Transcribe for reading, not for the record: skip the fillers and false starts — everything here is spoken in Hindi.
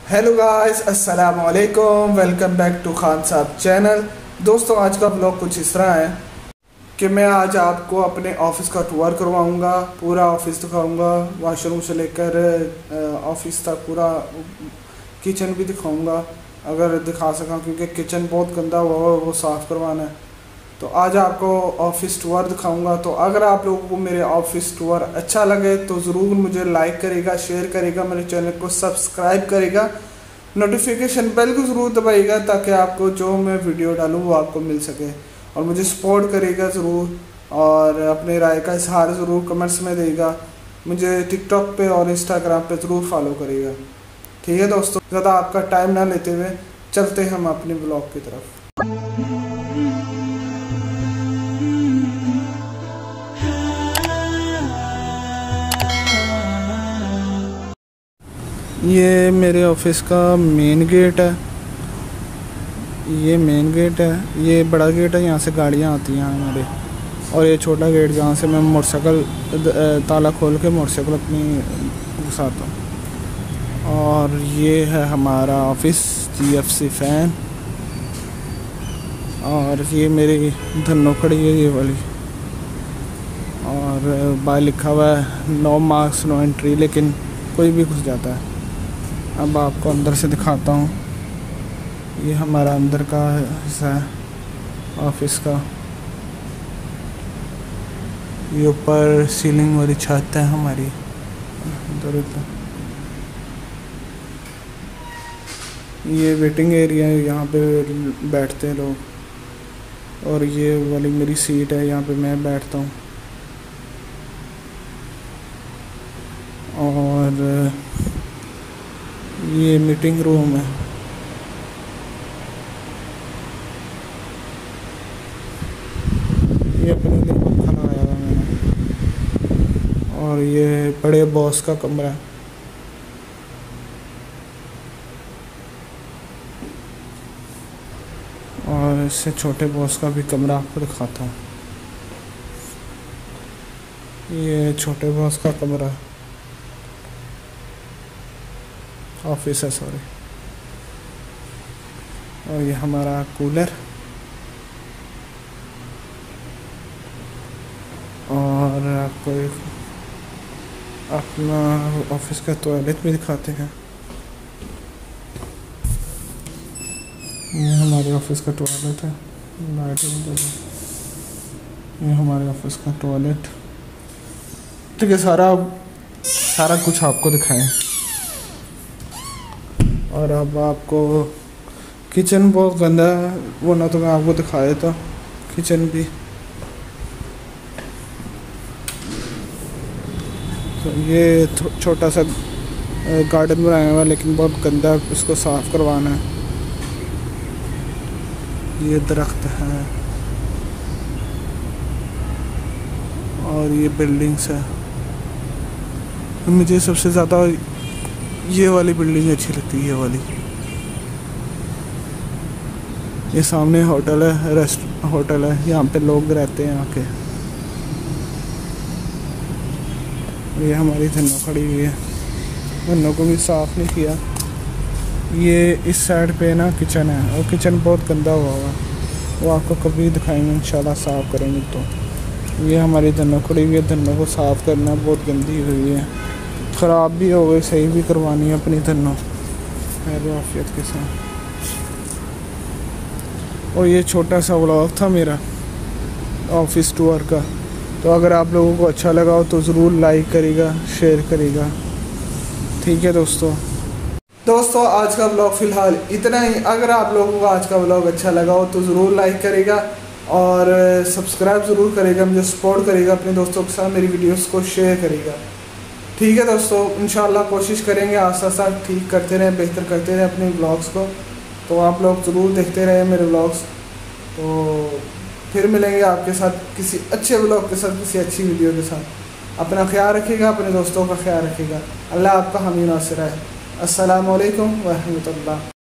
हेलो गाइस, अस्सलाम वालेकुम। वेलकम बैक टू खान साहब चैनल। दोस्तों, आज का ब्लॉग कुछ इस तरह है कि मैं आज आपको अपने ऑफ़िस का टूर करवाऊंगा, पूरा ऑफ़िस दिखाऊंगा, वॉशरूम से लेकर ऑफ़िस तक पूरा किचन भी दिखाऊंगा अगर दिखा सका, क्योंकि किचन बहुत गंदा हुआ है, वो साफ़ करवाना है। तो आज आपको ऑफ़िस टूर दिखाऊंगा। तो अगर आप लोगों को मेरे ऑफ़िस टूर अच्छा लगे तो ज़रूर मुझे लाइक करेगा, शेयर करेगा, मेरे चैनल को सब्सक्राइब करेगा, नोटिफिकेशन बेल को ज़रूर दबाइएगा ताकि आपको जो मैं वीडियो डालूँ वो आपको मिल सके, और मुझे सपोर्ट करेगा ज़रूर, और अपने राय का इजहार ज़रूर कमेंट्स में देगा। मुझे टिकटॉक पे और इंस्टाग्राम पे ज़रूर फॉलो करेगा। ठीक है दोस्तों, ज़्यादा आपका टाइम ना लेते हुए चलते हैं हम अपने ब्लॉग की तरफ। ये मेरे ऑफिस का मेन गेट है। ये मेन गेट है, ये बड़ा गेट है, यहाँ से गाड़ियाँ आती हैं हमारे। और ये छोटा गेट जहाँ से मैं मोटरसाइकिल ताला खोल के मोटरसाइकिल अपनी घुसाता हूँ। और ये है हमारा ऑफिस GFC फैन। और ये मेरी धन्नो खड़ी है, ये वाली। और बाहर लिखा हुआ है नो मार्क्स नो एंट्री, लेकिन कोई भी घुस जाता है। अब आपको अंदर से दिखाता हूँ। ये हमारा अंदर का हिस्सा है ऑफिस का। ये ऊपर सीलिंग वाली छत है हमारी। ये वेटिंग एरिया है, यहाँ पे बैठते हैं लोग। और ये वाली मेरी सीट है, यहाँ पे मैं बैठता हूँ। और ये मीटिंग रूम है। ये अपने लिए पंखा लगाया हुआ मैंने। और ये बड़े बॉस का कमरा है। और इससे छोटे बॉस का भी कमरा आपको दिखाता हूँ। ये छोटे बॉस का कमरा है, ऑफिस है, सॉरी। और ये हमारा कूलर। और आपको एक अपना ऑफिस का टॉयलेट भी दिखाते हैं। ये हमारे ऑफिस का टॉयलेट है। ये हमारे ऑफिस का टॉयलेट। ठीक है, सारा कुछ आपको दिखाएं। और अब आपको किचन बहुत गंदा है, वो ना तो मैं आपको दिखा देता किचन भी। तो ये छोटा सा गार्डन बनाया हुआ है, लेकिन बहुत गंदा है, इसको साफ़ करवाना है। ये दरख्त है और ये बिल्डिंग्स है। मुझे सबसे ज़्यादा ये वाली बिल्डिंग अच्छी लगती है, ये वाली। ये सामने होटल है, होटल है, यहाँ पे लोग रहते हैं आके। ये हमारी धन्नो खड़ी हुई है, धन्नो को भी साफ़ नहीं किया। ये इस साइड पे ना किचन है, और किचन बहुत गंदा हुआ है, वो आपको कभी दिखाएंगे इंशाल्लाह, साफ़ करेंगे। तो ये हमारी धन्नो खड़ी हुई है, धन्नो को साफ़ करना, बहुत गंदी हुई है, ख़राब भी हो गई, सही भी करवानी है अपनी धन्नो आफियत के साथ। और ये छोटा सा व्लॉग था मेरा ऑफिस टूर का। तो अगर आप लोगों को अच्छा लगा हो तो ज़रूर लाइक करेगा, शेयर करेगा। ठीक है दोस्तों, आज का ब्लॉग फ़िलहाल इतना ही। अगर आप लोगों को आज का ब्लॉग अच्छा लगा हो तो ज़रूर लाइक करेगा और सब्सक्राइब ज़रूर करेगा, मुझे सपोर्ट करेगा, अपने दोस्तों के साथ मेरी वीडियोस को शेयर करेगा। ठीक है दोस्तों, इंशाल्लाह कोशिश करेंगे आस्ता आस्ता ठीक करते रहें, बेहतर करते रहें अपने ब्लॉग्स को। तो आप लोग ज़रूर देखते रहें मेरे ब्लॉग्स। तो फिर मिलेंगे आपके साथ किसी अच्छे ब्लॉग के साथ, किसी अच्छी वीडियो के साथ। अपना ख्याल रखिएगा, अपने दोस्तों का ख्याल रखिएगा। अल्लाह आपका हामी नासिर है। अस्सलामु अलैकुम व रहमतुल्लाह।